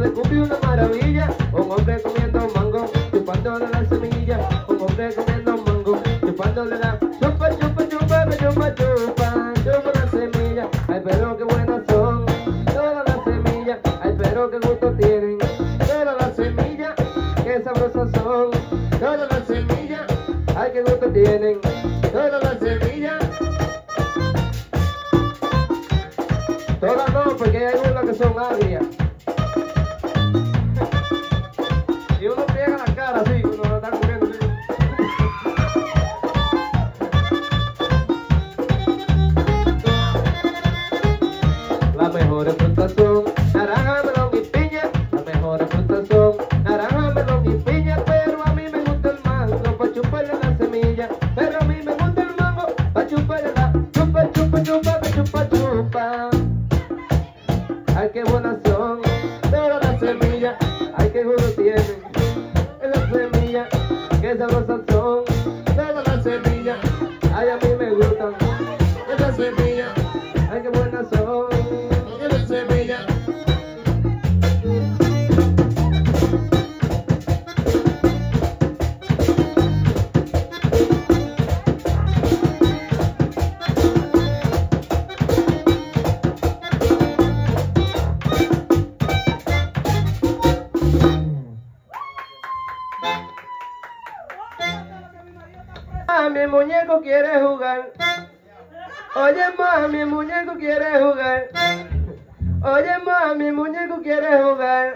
se cumplió una maravilla. Un hombre comiendo mango, chupándole la semilla. Un hombre comiendo mango, chupándole la chupa, chupa, chupa, me chupa, chupa, chupa la semilla. Ay, pero qué buenas son todas las semillas. Ay, pero qué gusto tienen todas las semillas. Qué sabrosas son todas las semillas. Ay, qué gusto tienen todas las semillas. Todas no, porque hay unas que son agrias. Y uno pega la cara así, uno lo está comiendo así. Las mejores frutas son naranja, melón y piña. Las mejores frutas son naranja, melón y piña. Pero a mí me gusta el mango, pa' chuparle la semilla. Pero a mí me gusta el mango, pa' chuparle la chupa, chupa, chupa, me chupa, chupa. Ay, qué buenas son todas las semillas. Ay, qué gusto tienen esas semillas. Qué sabrosas son todas las semillas. Ay, a mí me gustan esas semillas. Ay, qué buenas son esas semillas. Mi muñeco quiere jugar. Oye, mami, mi muñeco quiere jugar. Oye, mami, mi muñeco quiere jugar.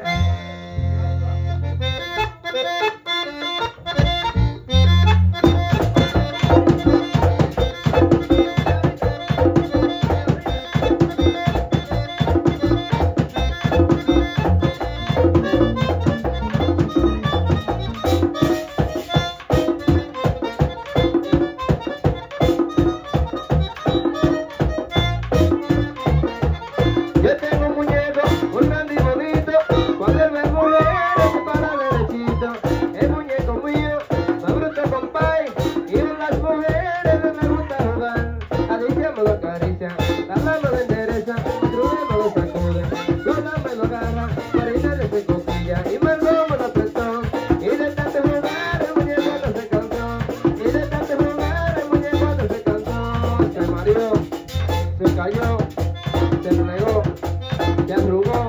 Yo tengo un muñeco muy grande y bonito. Cuando él me mueve, se para derechito. El muñeco mío, más bruto compay. Y con las mujeres me gusta jugar. Alicia me lo acaricia, la mano lo endereza, Trujillo me lo sacude, Lola me lo agarra, Marina le se cosquilla y Margot me lo apretó. Y de tanto jugar el muñeco no se cansó. Y de tanto jugar el muñeco no se cansó. Se mareó, se cayó, se negó, se arrugó,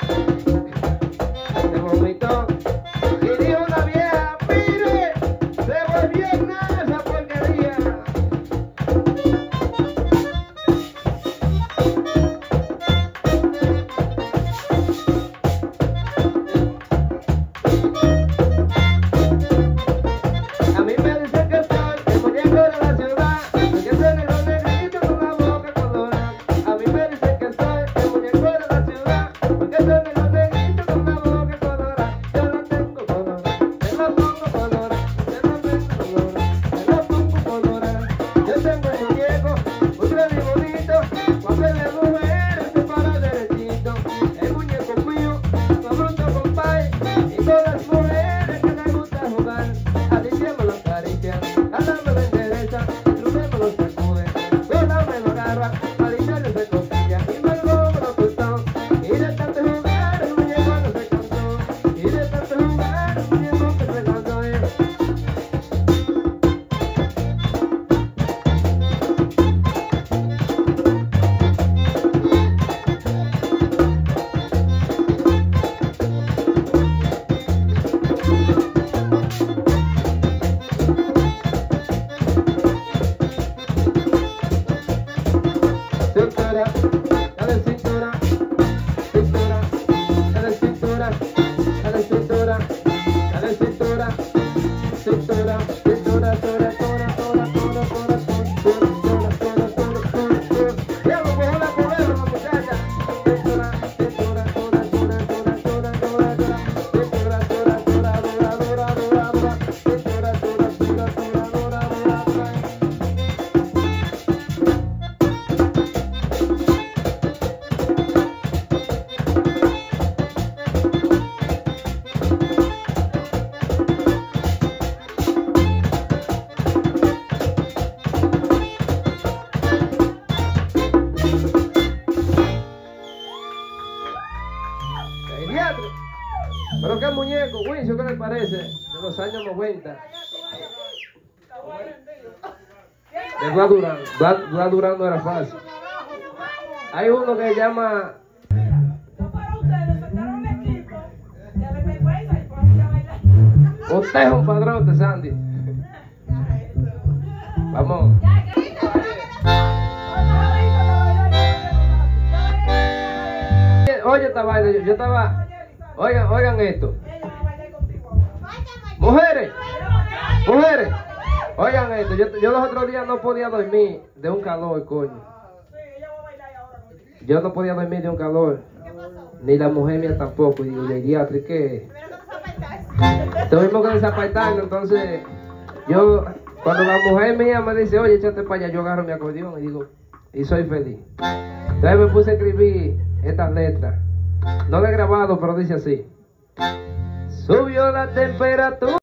se vomitó y dijo una vieja: mire, se volvió en nada esa porquería. A mí me dicen que soy el muñeco de la ciudad, porque ese negro negrito con la boca colorada. A mí me dicen que soy el muñeco de la ciudad, porque ese negro negrito con la boca colorada. Yo la tengo colorada, yo la pongo colorada, yo la tengo colorada, yo la pongo colorada. Yo tengo un muñeco muy grande y bonito, cuando él es mujer se para derechito. El muñeco mío, más bruto compay, y todas las mujeres que les gusta jugar. Alicia me lo acaricia, Ana me lo endereza, Trujillo me lo sacude, Lola me lo agarra, Marina le se cosquilla y Margot me lo apretó. Y de tanto jugar el muñeco no se cansó. Y de tanto jugar el muñeco que se cansó. Cintura, dale cintura, cintura, dale cintura, dale cintura, dale cintura, cintura, cintura, tora, tora, tora, tora, tora, tora, tora, tora, tora. Ya lo cojo la colera la muchacha. Cintura, cintura, tora, tora, tora, tora, tora, tora. Cintura, tora, tora, dora, dora, dora, dora. Cintura, tora, tora, tora, dora, dora, dora. Pediatra. Pero qué muñeco, Wincho, ¿qué le parece? De los años 90. De Vlad Durán. Vlad Durán no era fácil. Hay uno que se llama... Usted es un padrote, Sandy. Vamos. Oye, esta vaina, yo estaba... Oigan esto. Mujeres, oigan esto. Yo los otros días no podía dormir de un calor, coño. Yo no podía dormir de un calor. Ni la mujer mía tampoco. Y digo, Yeriatri, ¿qué? Tuvimos que desapartarnos, entonces yo, cuando la mujer mía me dice, oye, échate para allá, yo agarro mi acordeón y digo, y soy feliz. Entonces me puse a escribir estas letras. No lo he grabado, pero dice así. Subió la temperatura.